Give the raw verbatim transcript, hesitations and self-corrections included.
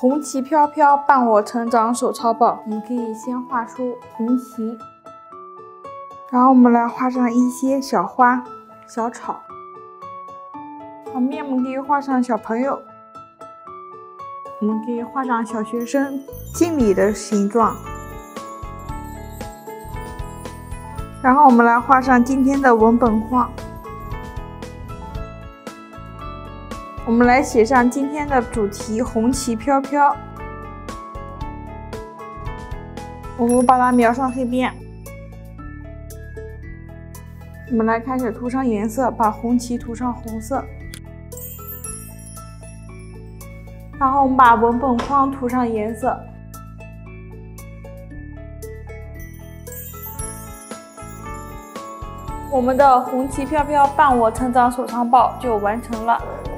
红旗飘飘，伴我成长手抄报。我们可以先画出红旗，然后我们来画上一些小花、小草。旁边我们可以画上小朋友，我们可以画上小学生经理的形状。然后我们来画上今天的文本框。我们来写上今天的主题红旗飘飘。我们把它描上黑边。我们来开始涂上颜色，把红旗涂上红色。然后我们把文本框涂上颜色。我们的红旗飘飘，伴我成长手抄报就完成了。